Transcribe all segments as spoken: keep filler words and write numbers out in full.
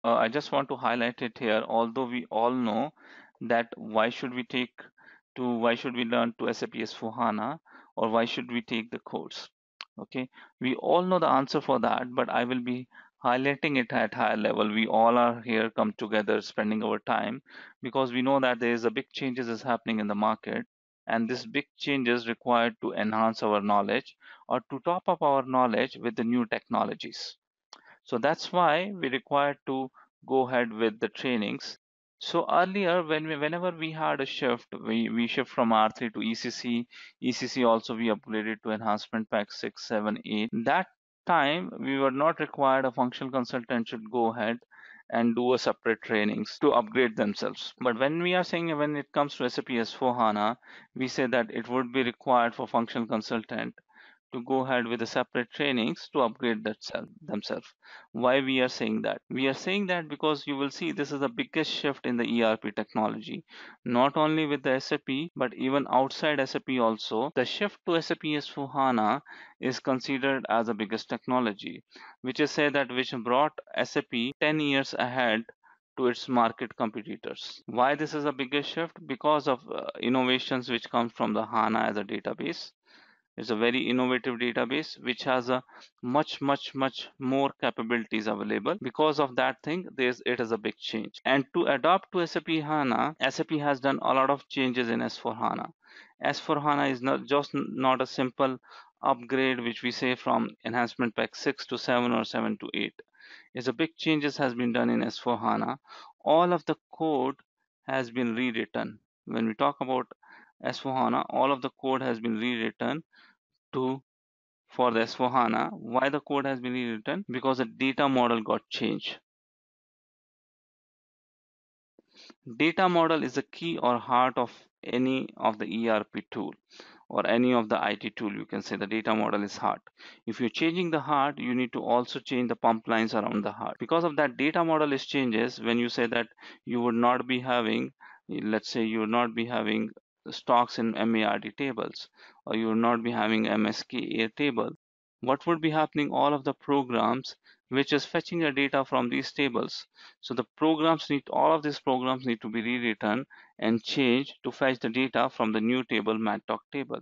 uh, I just want to highlight it here. Although we all know that why should we take to why should we learn to S A P S for HANA, or why should we take the course? Okay, we all know the answer for that, but I will be highlighting it at higher level. We all are here come together spending our time because we know that there is a big changes is happening in the market, and this big changes required to enhance our knowledge or to top up our knowledge with the new technologies. So that's why we required to go ahead with the trainings. So earlier, when we, whenever we had a shift, we, we shift from R three to E C C. E C C also we upgraded to enhancement pack six, seven, eight. That time we were not required a functional consultant should go ahead and do a separate trainings to upgrade themselves. But when we are saying when it comes to S A P S four HANA, we say that it would be required for functional consultant to go ahead with the separate trainings to upgrade that self, themselves. Why we are saying that? We are saying that because you will see this is the biggest shift in the E R P technology, not only with the S A P, but even outside S A P also. The shift to S A P S four HANA is considered as the biggest technology, which is said that which brought S A P ten years ahead to its market competitors. Why this is a biggest shift? Because of uh, innovations which come from the HANA as a database. It's a very innovative database which has a much, much, much more capabilities available. Because of that thing, there's it is a big change. And to adapt to S A P HANA, S A P has done a lot of changes in S four HANA. S four HANA is not just not a simple upgrade which we say from enhancement pack six to seven or seven to eight. It's a big changes has been done in S four HANA. All of the code has been rewritten. When we talk about S four HANA, all of the code has been rewritten to for the S four HANA. Why the code has been rewritten? Because the data model got changed. Data model is the key or heart of any of the E R P tool or any of the I T tool. You can say the data model is heart. If you're changing the heart, you need to also change the pump lines around the heart. Because of that, data model is changes. When you say that you would not be having, let's say you would not be having stocks in MARD tables, or you would not be having M S K A table, what would be happening? All of the programs which is fetching the data from these tables. So the programs need, all of these programs need to be rewritten and changed to fetch the data from the new table, MATDoc table.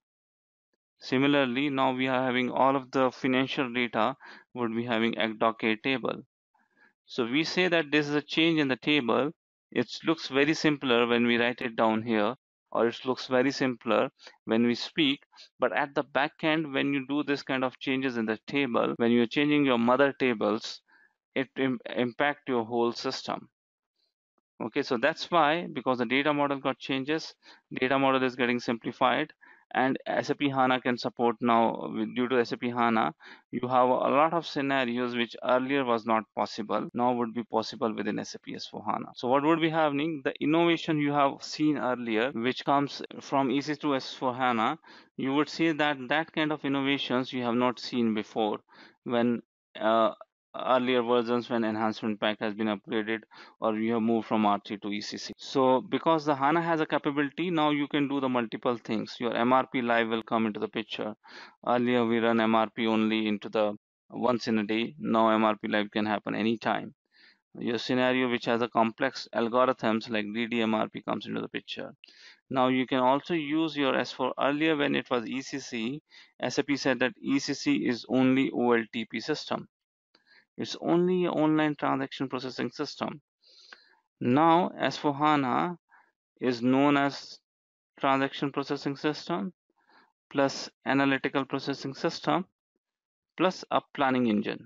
Similarly, now we are having all of the financial data would be having E C D O C A table. So we say that this is a change in the table. It looks very simpler when we write it down here, or it looks very simpler when we speak. But at the back end, when you do this kind of changes in the table, when you're changing your mother tables, it im impact your whole system. Okay, so that's why, because the data model got changes, data model is getting simplified, and S A P HANA can support now, with- due to S A P HANA, you have a lot of scenarios which earlier was not possible, now would be possible within S A P S four HANA. So what would be happening? The innovation you have seen earlier, which comes from E C C to S four HANA, you would see that that kind of innovations you have not seen before when uh, earlier versions when enhancement pack has been upgraded or you have moved from R three to E C C. So because the HANA has a capability, now you can do the multiple things. Your M R P live will come into the picture. Earlier we run M R P only into the once in a day. Now M R P live can happen anytime. Your scenario which has a complex algorithms like D D M R P comes into the picture. Now you can also use your S four. Earlier when it was E C C, S A P said that E C C is only O L T P system. It's only an online transaction processing system. Now S four HANA is known as transaction processing system plus analytical processing system plus a planning engine.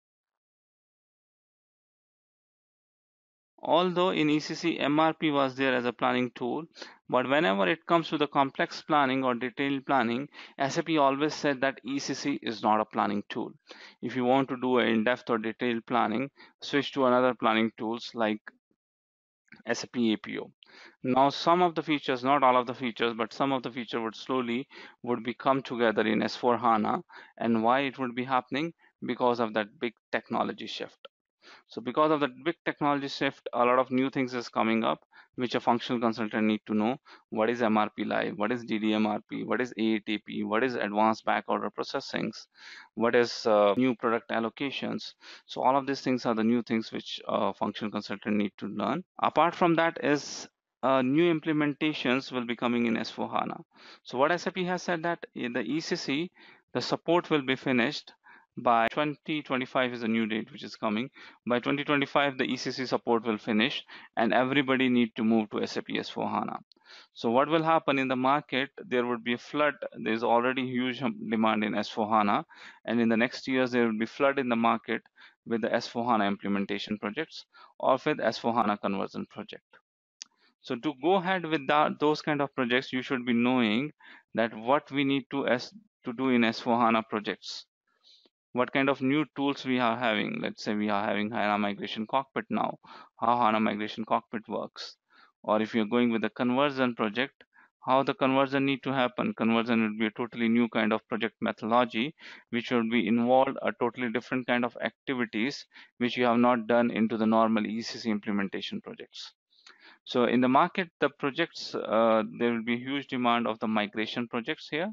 Although in E C C M R P was there as a planning tool, but whenever it comes to the complex planning or detailed planning, S A P always said that E C C is not a planning tool. If you want to do an in-depth or detailed planning, switch to another planning tools like S A P A P O. Now some of the features, not all of the features, but some of the feature would slowly would be come together in S four HANA. And why it would be happening? Because of that big technology shift. So because of that big technology shift, a lot of new things is coming up. which a functional consultant need to know. What is M R P live? What is D D M R P? What is A A T P? What is advanced back order processings? What is uh, new product allocations? So all of these things are the new things which a functional consultant need to learn. Apart from that is uh, new implementations will be coming in S four HANA. So what S A P has said that in the E C C, the support will be finished by twenty twenty-five is a new date which is coming. By twenty twenty-five, the E C C support will finish and everybody need to move to S A P S four HANA. So what will happen in the market, there would be a flood. There's already huge demand in S four HANA, and in the next years there will be flood in the market with the S four HANA implementation projects or with S four HANA conversion project. So to go ahead with that, those kind of projects, you should be knowing that what we need to S to do in S four HANA projects. What kind of new tools we are having. Let's say we are having HANA Migration Cockpit now, how HANA Migration Cockpit works. Or if you're going with a conversion project, how the conversion need to happen. Conversion would be a totally new kind of project methodology, which would be involved a totally different kind of activities, which you have not done into the normal E C C implementation projects. So in the market, the projects, uh, there will be huge demand of the migration projects here,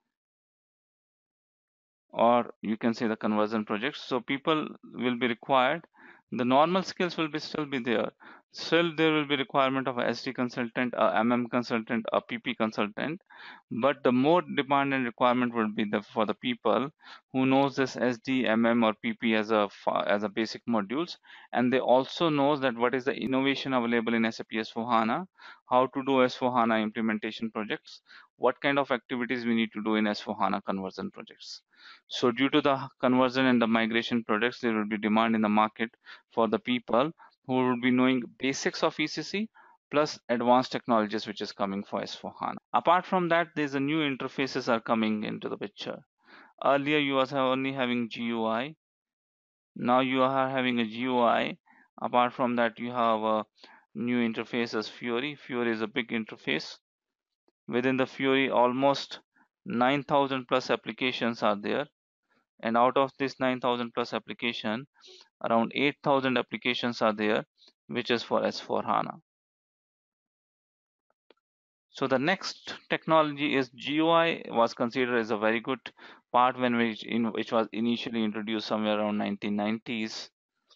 or you can say the conversion projects. So people will be required. The normal skills will be still be there. Still there will be requirement of a S D consultant, a M M consultant, a P P consultant. But the more demand and requirement will be the for the people who knows this S D, M M or P P as a as a basic modules, and they also knows that what is the innovation available in S A P S four HANA, how to do S four HANA implementation projects, what kind of activities we need to do in S four HANA conversion projects. So due to the conversion and the migration products, there will be demand in the market for the people who will be knowing basics of E C C plus advanced technologies which is coming for S four HANA. Apart from that, there's a new interfaces are coming into the picture. Earlier you was only having G U I. Now you are having a G U I. Apart from that, you have a new interface as Fiori. Fiori is a big interface. Within the Fiori, almost nine thousand plus applications are there, and out of this nine thousand plus application, around eight thousand applications are there which is for S four HANA. So the next technology is G U I was considered as a very good part when which in which was initially introduced somewhere around nineteen nineties,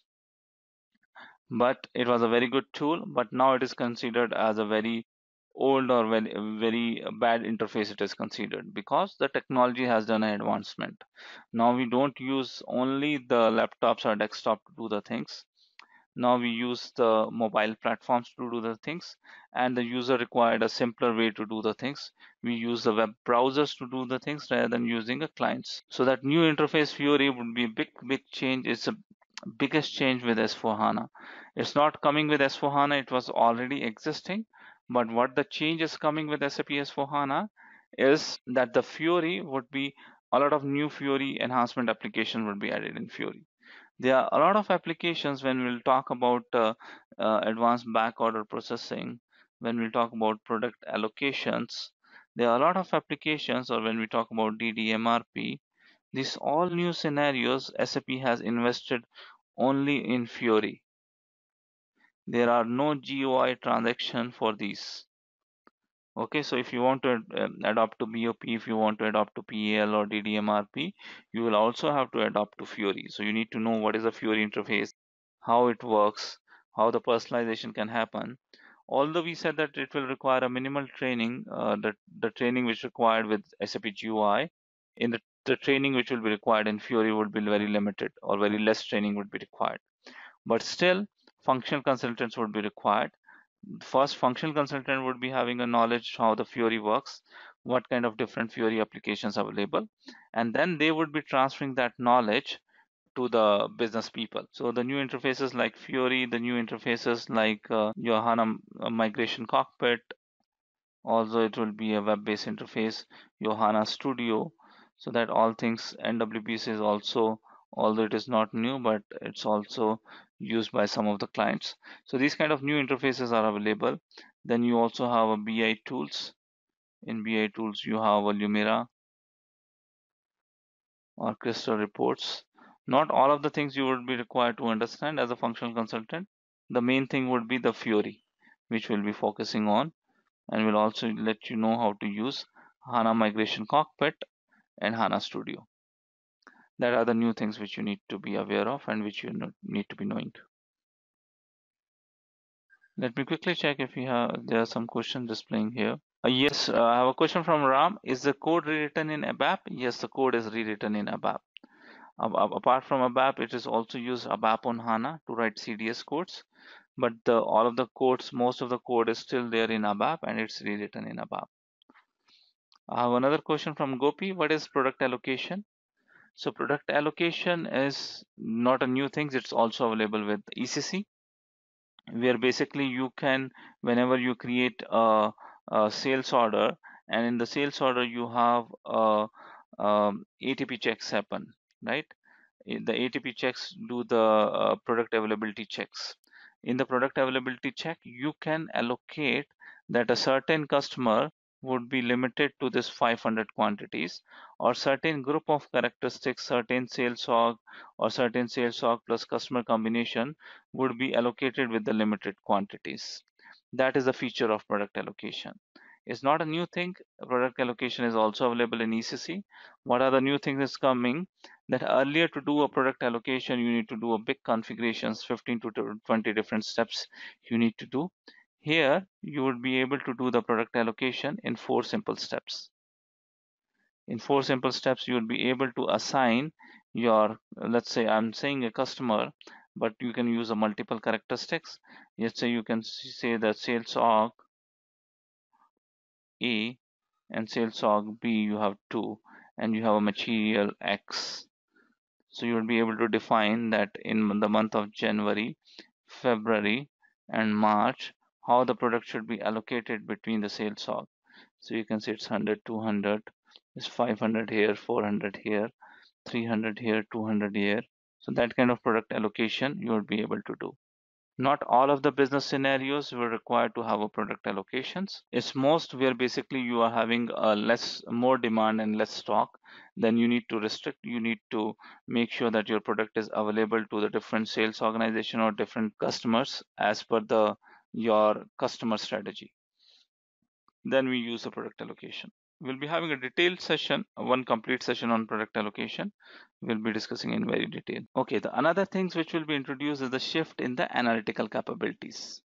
but it was a very good tool, but now it is considered as a very old or very very bad interface. It is considered because the technology has done an advancement. Now we don't use only the laptops or desktop to do the things. Now we use the mobile platforms to do the things, and the user required a simpler way to do the things. We use the web browsers to do the things rather than using a clients. So that new interface Fiori would be a big big change. It's a biggest change with S four HANA. It's not coming with S four HANA, it was already existing, but what the change is coming with S A P S four HANA is that the Fiori would be a lot of new Fiori enhancement application would be added in Fiori. There are a lot of applications when we'll talk about uh, uh, advanced back order processing, when we talk about product allocations. There are a lot of applications, or when we talk about D D M R P, these all new scenarios S A P has invested only in Fiori. There are no G U I transaction for these. Okay, so if you want to um, adopt to B O P, if you want to adopt to P A L or D D M R P, you will also have to adopt to Fiori. So you need to know what is a Fiori interface, how it works, how the personalization can happen. Although we said that it will require a minimal training, uh, the, the training which required with S A P G U I, in the, the training which will be required in Fiori would be very limited, or very less training would be required. But still, functional consultants would be required. First, functional consultant would be having a knowledge how the Fiori works, what kind of different Fiori applications are available, and then they would be transferring that knowledge to the business people. So the new interfaces like Fiori, the new interfaces like uh, your HANA Migration Cockpit, also it will be a web-based interface, your HANA Studio, so that all things N W B C is also, although it is not new, but it's also used by some of the clients. So these kind of new interfaces are available. Then you also have a B I tools. In B I tools, you have a Lumira or Crystal reports. Not all of the things you would be required to understand as a functional consultant. The main thing would be the Fiori. which we'll be focusing on, and we'll also let you know how to use HANA Migration Cockpit and HANA Studio. That are the new things which you need to be aware of and which you need to be knowing. Let me quickly check if we have there are some questions displaying here. Uh, yes, uh, I have a question from Ram. Is the code rewritten in ABAP? Yes, the code is rewritten in ABAP. Uh, apart from ABAP, it is also used ABAP on HANA to write C D S codes. But the, all of the codes, most of the code is still there in ABAP and it's rewritten in ABAP. I have another question from Gopi. What is product allocation? So product allocation is not a new thing. It's also available with E C C, where basically you can, whenever you create a, a sales order, and in the sales order you have a, um, A T P checks happen, right? The A T P checks do the uh, product availability checks. In the product availability check, you can allocate that a certain customer would be limited to this five hundred quantities, or certain group of characteristics, certain sales org or certain sales org plus customer combination would be allocated with the limited quantities. That is the feature of product allocation. It's not a new thing. Product allocation is also available in E C C. What are the new things that's coming? That earlier, to do a product allocation, you need to do a big configurations, fifteen to twenty different steps you need to do. Here you would be able to do the product allocation in four simple steps. In four simple steps you would be able to assign your, let's say I'm saying a customer, but you can use a multiple characteristics. Let's say you can say that sales org A and sales org B, you have two, and you have a material X. So you will be able to define that in the month of January, February, and March, how the product should be allocated between the sales org. So you can say it's one hundred, two hundred, it's five hundred here, four hundred here, three hundred here, two hundred here. So that kind of product allocation you will be able to do. Not all of the business scenarios will require to have a product allocations. It's most where basically you are having a less, more demand and less stock. Then you need to restrict, you need to make sure that your product is available to the different sales organization or different customers as per the your customer strategy. Then we use a product allocation. We'll be having a detailed session, one complete session on product allocation. We'll be discussing in very detail. Okay, the another things which will be introduced is the shift in the analytical capabilities.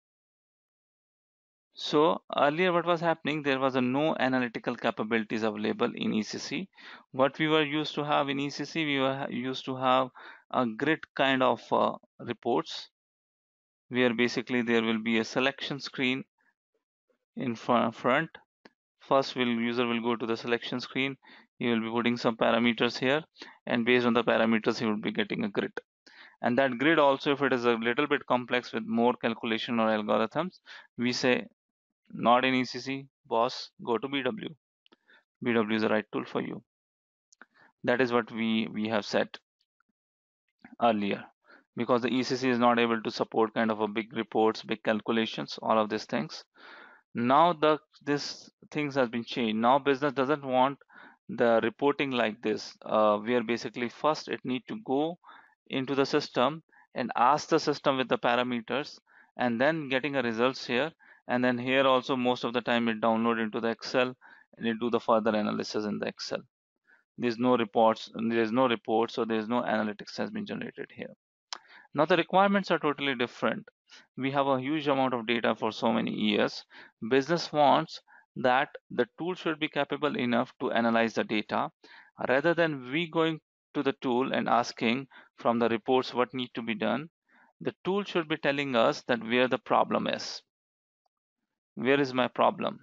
So earlier what was happening, there was a no analytical capabilities available in E C C. What we were used to have in E C C, we were used to have a grid kind of uh, reports, where basically there will be a selection screen in front. First will user will go to the selection screen. He will be putting some parameters here, and based on the parameters he will be getting a grid. And that grid also, if it is a little bit complex with more calculation or algorithms, we say not in E C C, boss, go to B W. B W is the right tool for you. That is what we we have said earlier, because the E C C is not able to support kind of a big reports, big calculations, all of these things. Now the this things has been changed. Now business doesn't want the reporting like this, uh, where basically first it need to go into the system and ask the system with the parameters, and then getting a results here, and then here also most of the time it download into the Excel and it do the further analysis in the Excel. There's no reports, there is no report, so there is no analytics has been generated here. Now the requirements are totally different. We have a huge amount of data for so many years. Business wants that the tool should be capable enough to analyze the data, rather than we going to the tool and asking from the reports what need to be done. The tool should be telling us that where the problem is. Where is my problem?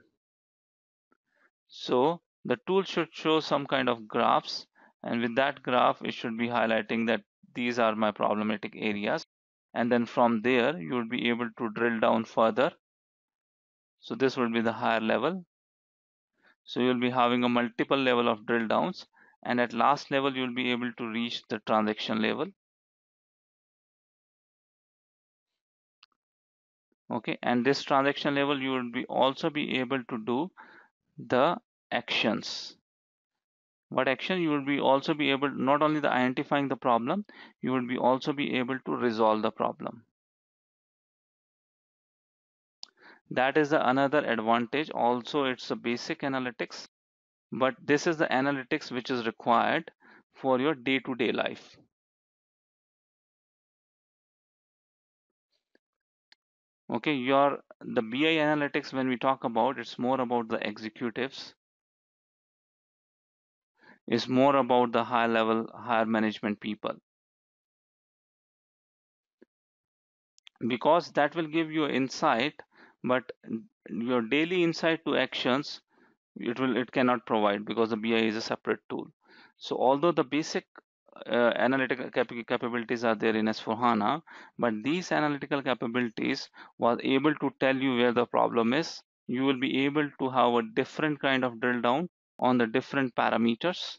So the tool should show some kind of graphs, and with that graph it should be highlighting that these are my problematic areas, and then from there you will be able to drill down further. So this will be the higher level. So you'll be having a multiple level of drill downs, and at last level you'll be able to reach the transaction level. Okay, and this transaction level you will be also be able to do the actions. What action? You will be also be able, not only the identifying the problem, you will be also be able to resolve the problem. That is the another advantage. Also, it's a basic analytics, but this is the analytics which is required for your day-to-day life. Okay, your the B I analytics, when we talk about, it's more about the executives, it's more about the high level, higher management people, because that will give you insight, but your daily insight to actions, it will it cannot provide, because the B I is a separate tool. So although the basic uh, analytical cap capabilities are there in S four HANA, but these analytical capabilities was able to tell you where the problem is. You will be able to have a different kind of drill down on the different parameters,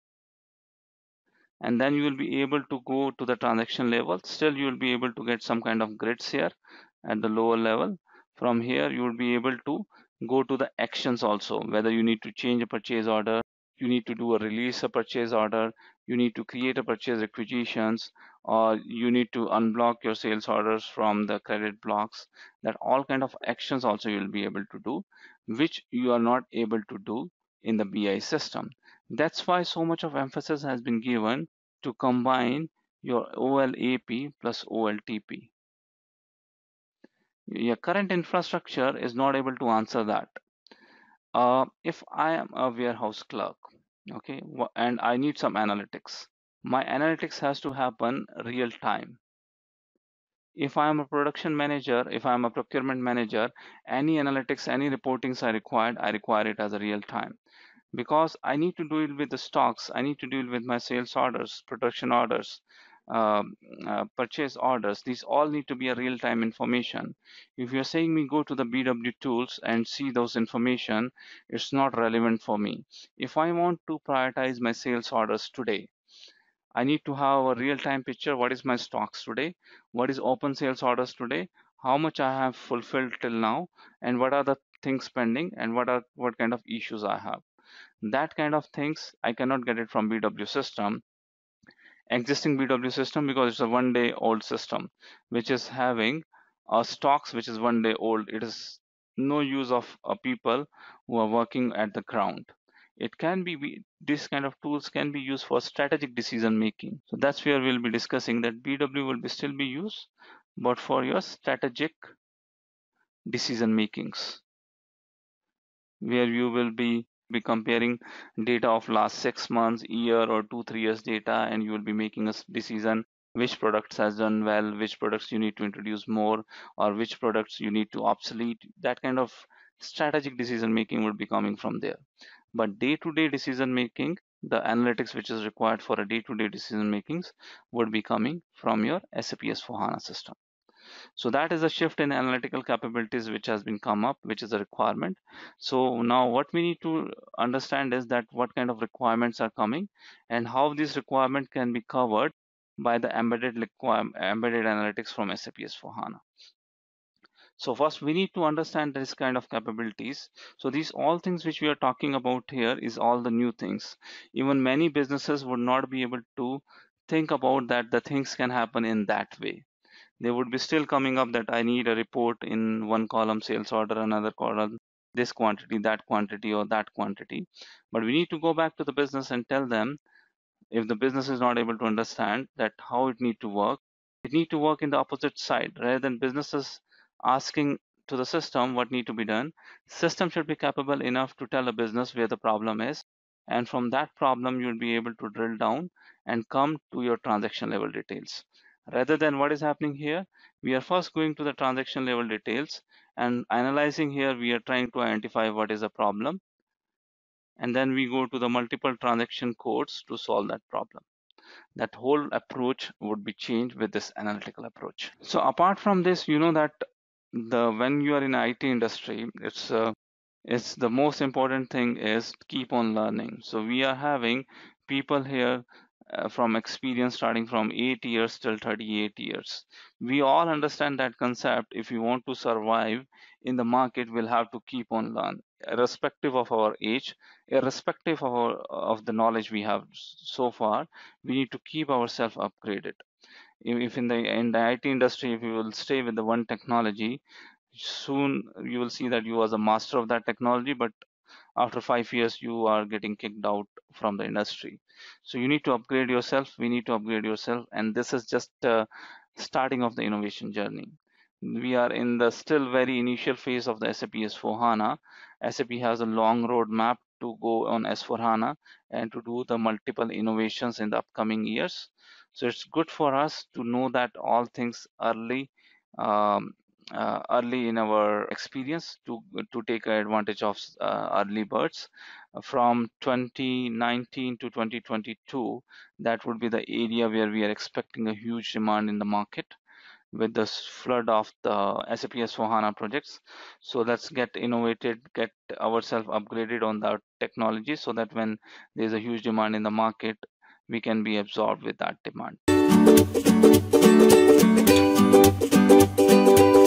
and then you will be able to go to the transaction level. Still, you will be able to get some kind of grids here at the lower level. From here, you will be able to go to the actions also, whether you need to change a purchase order, you need to do a release a purchase order, you need to create a purchase requisitions, or you need to unblock your sales orders from the credit blocks. That all kind of actions also you will be able to do, which you are not able to do in the B I system. That's why so much of emphasis has been given to combine your O L A P plus O L T P. Your current infrastructure is not able to answer that. Uh, if I am a warehouse clerk, okay, and I need some analytics, my analytics has to happen real time. If I am a production manager, if I am a procurement manager, any analytics, any reportings I required, I require it as a real time, because I need to deal with the stocks, I need to deal with my sales orders, production orders, um, uh, purchase orders. These all need to be a real-time information. If you're saying me go to the B W tools and see those information, it's not relevant for me. If I want to prioritize my sales orders today, I need to have a real-time picture. What is my stocks today? What is open sales orders today? How much I have fulfilled till now, and what are the things pending, and what are what kind of issues I have. That kind of things I cannot get it from B W system, existing B W system, because it's a one day old system which is having uh, stocks which is one day old. It is no use of uh, people who are working at the ground. It can be, be this kind of tools can be used for strategic decision making. So that's where we'll be discussing that B W will be still be used, but for your strategic decision makings, where you will be be comparing data of last six months, year, or two, three years data, and you will be making a s- decision which products has done well, which products you need to introduce more, or which products you need to obsolete. That kind of strategic decision making would be coming from there. But day-to-day decision making, the analytics which is required for a day-to-day decision makings, would be coming from your S A P S four HANA system. So that is a shift in analytical capabilities which has been come up, which is a requirement. So now what we need to understand is that what kind of requirements are coming and how these requirements can be covered by the embedded embedded analytics from S A P S four HANA. So first we need to understand this kind of capabilities. So these all things which we are talking about here is all the new things. Even many businesses would not be able to think about that the things can happen in that way. They would be still coming up that I need a report in one column sales order, another column this quantity, that quantity, or that quantity. But we need to go back to the business and tell them, if the business is not able to understand that how it need to work, it need to work in the opposite side. Rather than businesses asking to the system what need to be done, system should be capable enough to tell a business where the problem is, and from that problem you'll be able to drill down and come to your transaction level details. Rather than what is happening here, we are first going to the transaction level details and analyzing. Here we are trying to identify what is the problem, and then we go to the multiple transaction codes to solve that problem. That whole approach would be changed with this analytical approach. So apart from this, you know that the when you are in I T industry, it's uh, it's the most important thing is keep on learning. So we are having people here uh, from experience starting from eight years till thirty-eight years. We all understand that concept. If we want to survive in the market, we'll have to keep on learn, irrespective of our age, irrespective of our, of the knowledge we have so far. We need to keep ourselves upgraded. If if in the in the I T industry, if we will stay with the one technology, Soon you will see that you was a master of that technology, but after five years you are getting kicked out from the industry. So you need to upgrade yourself, we need to upgrade yourself, and this is just uh, starting of the innovation journey. We are in the still very initial phase of the S A P S four HANA. S A P has a long roadmap to go on S four HANA and to do the multiple innovations in the upcoming years. So it's good for us to know that all things early, um, uh, early in our experience, to to take advantage of uh, early birds. From twenty nineteen to twenty twenty-two, that would be the area where we are expecting a huge demand in the market with the flood of the S A P S four HANA projects. So let's get innovated, get ourselves upgraded on that technology, so that when there's a huge demand in the market, we can be absorbed with that demand.